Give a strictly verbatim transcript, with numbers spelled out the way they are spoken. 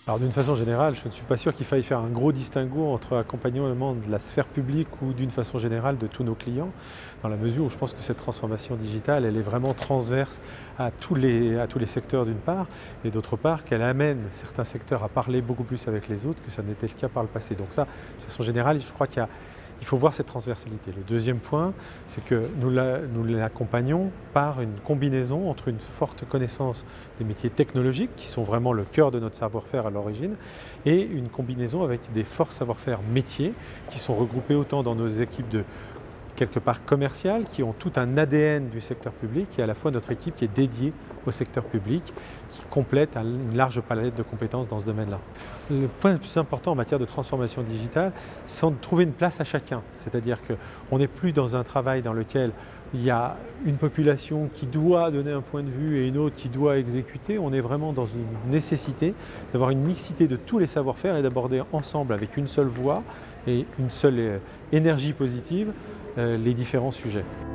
Alors d'une façon générale, je ne suis pas sûr qu'il faille faire un gros distinguo entre accompagnement de la sphère publique ou d'une façon générale de tous nos clients, dans la mesure où je pense que cette transformation digitale, elle est vraiment transverse à tous les, à tous les secteurs d'une part, et d'autre part qu'elle amène certains secteurs à parler beaucoup plus avec les autres que ça n'était le cas par le passé. Donc ça, de façon générale, je crois qu'il y a Il faut voir cette transversalité. Le deuxième point, c'est que nous l'accompagnons par une combinaison entre une forte connaissance des métiers technologiques, qui sont vraiment le cœur de notre savoir-faire à l'origine, et une combinaison avec des forts savoir-faire métiers, qui sont regroupés autant dans nos équipes de quelque part commerciales, qui ont tout un A D N du secteur public, et à la fois notre équipe qui est dédiée au secteur public, qui complète une large palette de compétences dans ce domaine-là. Le point le plus important en matière de transformation digitale, c'est de trouver une place à chacun. C'est-à-dire qu'on n'est plus dans un travail dans lequel il y a une population qui doit donner un point de vue et une autre qui doit exécuter. On est vraiment dans une nécessité d'avoir une mixité de tous les savoir-faire et d'aborder ensemble avec une seule voix et une seule énergie positive les différents sujets.